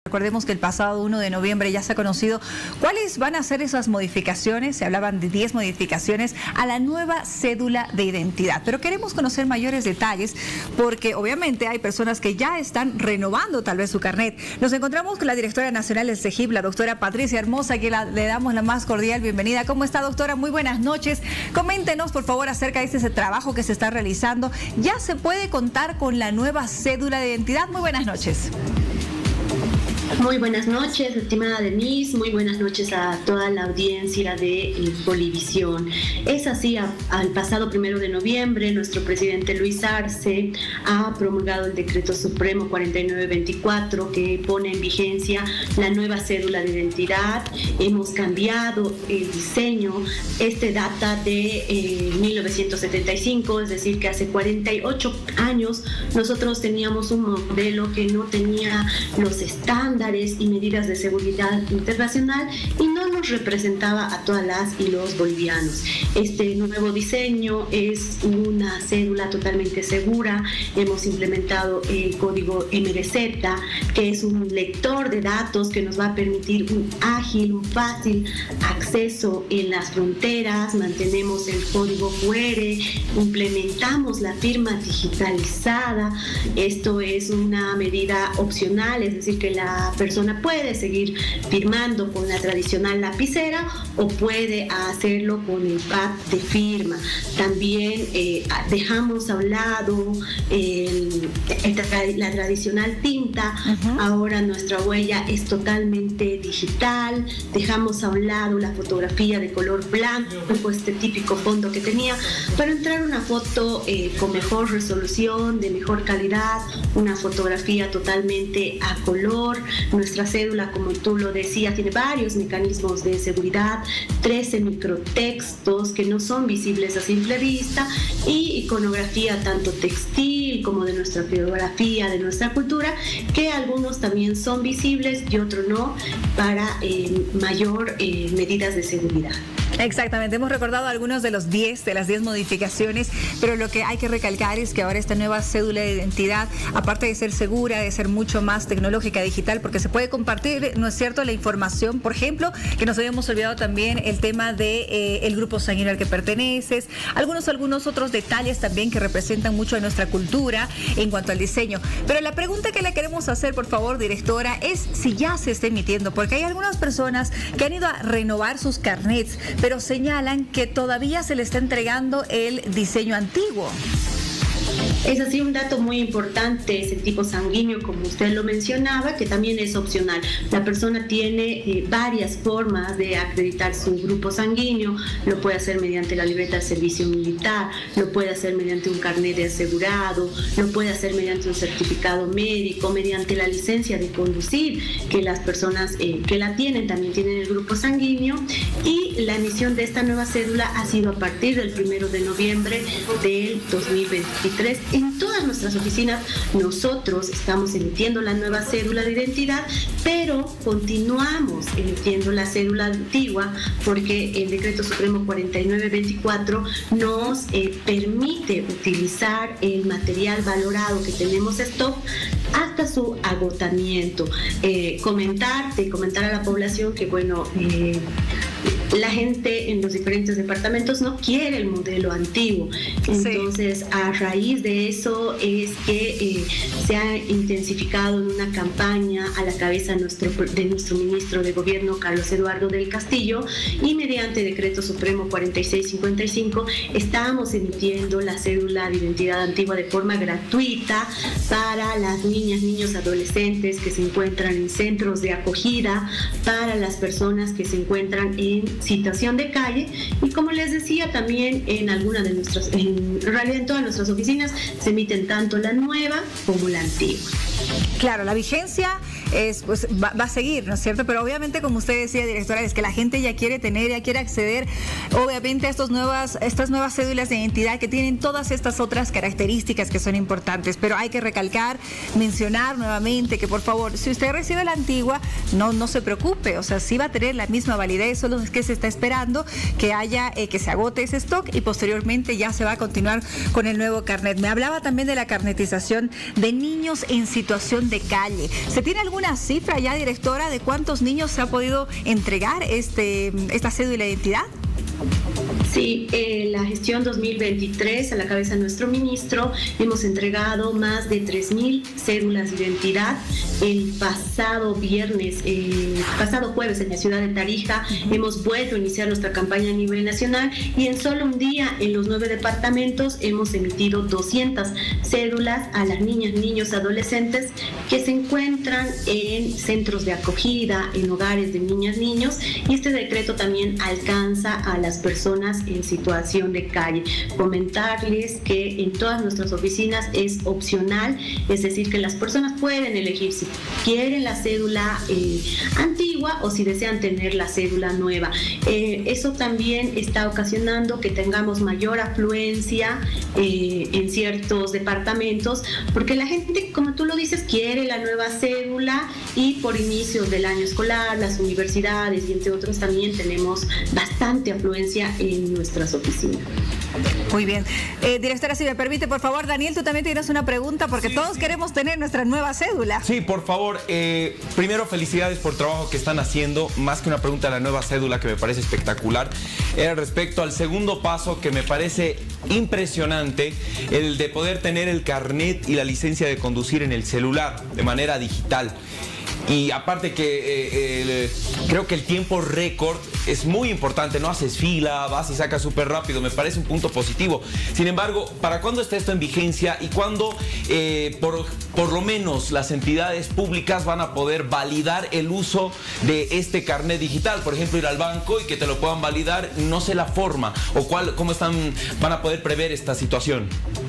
Recordemos que el pasado 1 de noviembre ya se ha conocido cuáles van a ser esas modificaciones. Se hablaban de 10 modificaciones a la nueva cédula de identidad. Pero queremos conocer mayores detalles porque obviamente hay personas que ya están renovando tal vez su carnet. Nos encontramos con la directora nacional del CEGIP, la doctora Patricia Hermosa, que le damos la más cordial bienvenida. ¿Cómo está, doctora? Muy buenas noches. Coméntenos, por favor, acerca de ese trabajo que se está realizando. ¿Ya se puede contar con la nueva cédula de identidad? Muy buenas noches. Muy buenas noches, estimada Denise, muy buenas noches a toda la audiencia de Bolivisión. Es así, al pasado 1 de noviembre, nuestro presidente Luis Arce ha promulgado el Decreto Supremo 4924 que pone en vigencia la nueva cédula de identidad. Hemos cambiado el diseño, este data de 1975, es decir, que hace 48 años nosotros teníamos un modelo que no tenía los estándares y medidas de seguridad internacional y no nos representaba a todas las y los bolivianos. Este nuevo diseño es una cédula totalmente segura. Hemos implementado el código MDZ, que es un lector de datos que nos va a permitir un ágil, un fácil acceso en las fronteras. Mantenemos el código QR, implementamos la firma digitalizada. Esto es una medida opcional, es decir, que la persona puede seguir firmando con la tradicional lapicera o puede hacerlo con el pad de firma. También dejamos a un lado la tradicional tinta. Ahora nuestra huella es totalmente digital. Dejamos a un lado la fotografía de color blanco, este típico fondo que tenía, para entrar una foto con mejor resolución, de mejor calidad, una fotografía totalmente a color. Nuestra cédula, como tú lo decías, tiene varios mecanismos de seguridad, 13 microtextos que no son visibles a simple vista y iconografía tanto textil como de nuestra geografía, de nuestra cultura, que algunos también son visibles y otros no, para mayor medidas de seguridad. Exactamente, hemos recordado algunos de las 10 modificaciones, pero lo que hay que recalcar es que ahora esta nueva cédula de identidad, aparte de ser segura, de ser mucho más tecnológica, digital, porque se puede compartir, ¿no es cierto?, la información, por ejemplo, que nos habíamos olvidado también el tema de el grupo sanguíneo al que perteneces, algunos otros detalles también que representan mucho de nuestra cultura en cuanto al diseño. Pero la pregunta que le queremos hacer, por favor, directora, es si ya se está emitiendo, porque hay algunas personas que han ido a renovar sus carnets, pero señalan que todavía se le está entregando el diseño antiguo. Es así un dato muy importante, ese tipo sanguíneo, como usted lo mencionaba, que también es opcional. La persona tiene varias formas de acreditar su grupo sanguíneo. Lo puede hacer mediante la libreta de servicio militar, lo puede hacer mediante un carnet de asegurado, lo puede hacer mediante un certificado médico, mediante la licencia de conducir, que las personas que la tienen también tienen el grupo sanguíneo. Y la emisión de esta nueva cédula ha sido a partir del 1 de noviembre del 2023. En todas nuestras oficinas nosotros estamos emitiendo la nueva cédula de identidad, pero continuamos emitiendo la cédula antigua porque el Decreto Supremo 4924 nos permite utilizar el material valorado que tenemos stock hasta su agotamiento. Comentar a la población que, bueno, la gente en los diferentes departamentos no quiere el modelo antiguo. Entonces, a raíz de eso es que se ha intensificado en una campaña a la cabeza de nuestro ministro de Gobierno, Carlos Eduardo del Castillo, y mediante Decreto Supremo 4655 estamos emitiendo la cédula de identidad antigua de forma gratuita para las niñas, niños, adolescentes que se encuentran en centros de acogida, para las personas que se encuentran en situación de calle, y como les decía, también en realidad en todas nuestras oficinas se emiten tanto la nueva como la antigua. Claro, la vigencia va a seguir, ¿no es cierto? Pero obviamente, como usted decía, directora, es que la gente ya quiere acceder, obviamente, a estas nuevas cédulas de identidad que tienen todas estas otras características que son importantes. Pero hay que recalcar, mencionar nuevamente que, por favor, si usted recibe la antigua, no se preocupe, o sea, sí va a tener la misma validez, solo es que se está esperando que se agote ese stock y posteriormente ya se va a continuar con el nuevo carnet. Me hablaba también de la carnetización de niños en situación de calle. ¿Se tiene algún alguna cifra ya, directora, de cuántos niños se ha podido entregar esta cédula de identidad? Sí, la gestión 2023, a la cabeza de nuestro ministro, hemos entregado más de 3.000 cédulas de identidad. El pasado jueves en la ciudad de Tarija, hemos vuelto a iniciar nuestra campaña a nivel nacional y en solo un día en los 9 departamentos hemos emitido 200 cédulas a las niñas, niños, adolescentes que se encuentran en centros de acogida, en hogares de niñas, niños, y este decreto también alcanza a las personas en situación de calle. Comentarles que en todas nuestras oficinas es opcional, es decir, que las personas pueden elegir si quieren la cédula antigua o si desean tener la cédula nueva. Eso también está ocasionando que tengamos mayor afluencia en ciertos departamentos, porque la gente, como tú lo dices, quiere la nueva cédula y por inicios del año escolar, las universidades y entre otros también tenemos bastante afluencia en nuestras oficinas. Muy bien. Directora, si me permite, por favor, Daniel, tú también tienes una pregunta, porque todos queremos tener nuestra nueva cédula. Sí, por favor. Primero, felicidades por el trabajo que están haciendo. Más que una pregunta de la nueva cédula, que me parece espectacular, era respecto al segundo paso, que me parece impresionante, el de poder tener el carnet y la licencia de conducir en el celular de manera digital. Y aparte que creo que el tiempo récord es muy importante, no haces fila, vas y sacas súper rápido, me parece un punto positivo. Sin embargo, ¿para cuándo está esto en vigencia y cuándo por lo menos las entidades públicas van a poder validar el uso de este carnet digital? Por ejemplo, ir al banco y que te lo puedan validar, no sé la forma o cómo van a poder prever esta situación.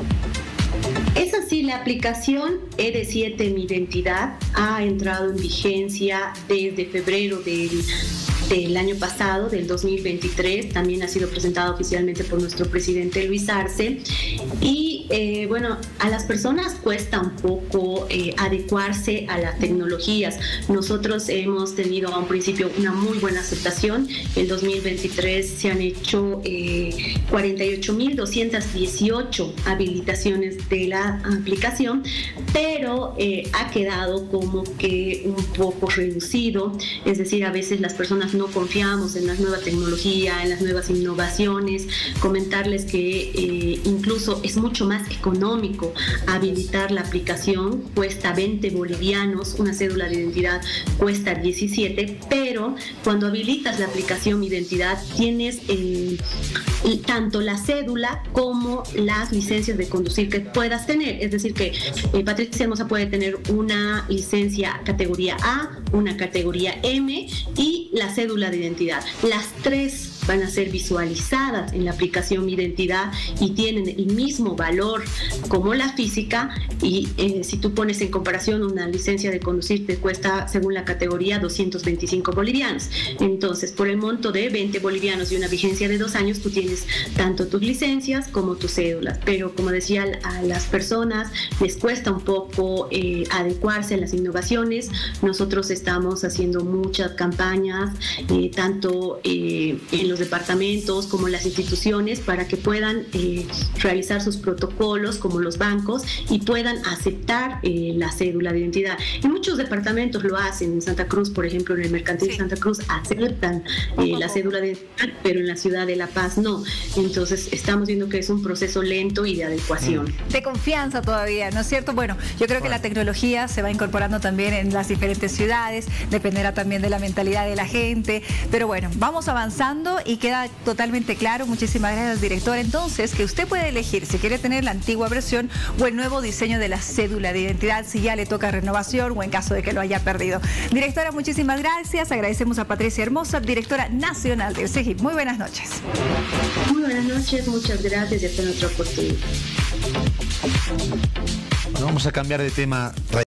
Es así, la aplicación ED7 Mi Identidad ha entrado en vigencia desde febrero del año pasado, del 2023, también ha sido presentada oficialmente por nuestro presidente Luis Arce y bueno, a las personas cuesta un poco adecuarse a las tecnologías. Nosotros hemos tenido a un principio una muy buena aceptación. El 2023 se han hecho 48.218 habilitaciones de la aplicación, pero ha quedado como que un poco reducido, es decir, a veces las personas no confiamos en la nueva tecnología, en las nuevas innovaciones. Comentarles que incluso es mucho más económico habilitar la aplicación, cuesta 20 bolivianos, una cédula de identidad cuesta 17, pero cuando habilitas la aplicación Mi Identidad tienes tanto la cédula como las licencias de conducir que puedas tener, es decir que Patricia Hermosa puede tener una licencia categoría A, una categoría M y la cédula de identidad. Las tres van a ser visualizadas en la aplicación Mi Identidad y tienen el mismo valor como la física y si tú pones en comparación una licencia de conducir te cuesta según la categoría 225 bolivianos. Entonces por el monto de 20 bolivianos y una vigencia de 2 años tú tienes tanto tus licencias como tus cédulas, pero como decía, a las personas les cuesta un poco adecuarse a las innovaciones. Nosotros estamos haciendo muchas campañas tanto en los departamentos como las instituciones para que puedan realizar sus protocolos como los bancos y puedan aceptar la cédula de identidad. En muchos departamentos lo hacen, en Santa Cruz, por ejemplo, en el Mercantil de Santa Cruz aceptan la cédula de identidad, pero en la ciudad de La Paz no. Entonces estamos viendo que es un proceso lento y de adecuación. De confianza todavía, ¿no es cierto? Bueno, yo creo que la tecnología se va incorporando también en las diferentes ciudades, dependerá también de la mentalidad de la gente, pero bueno, vamos avanzando y queda totalmente claro. Muchísimas gracias, directora. Entonces, que usted puede elegir si quiere tener la antigua versión o el nuevo diseño de la cédula de identidad, si ya le toca renovación o en caso de que lo haya perdido. Directora, muchísimas gracias. Agradecemos a Patricia Hermosa, directora nacional del CEGIP. Muy buenas noches. Muy buenas noches, muchas gracias y hasta en otra oportunidad. Bueno, vamos a cambiar de tema.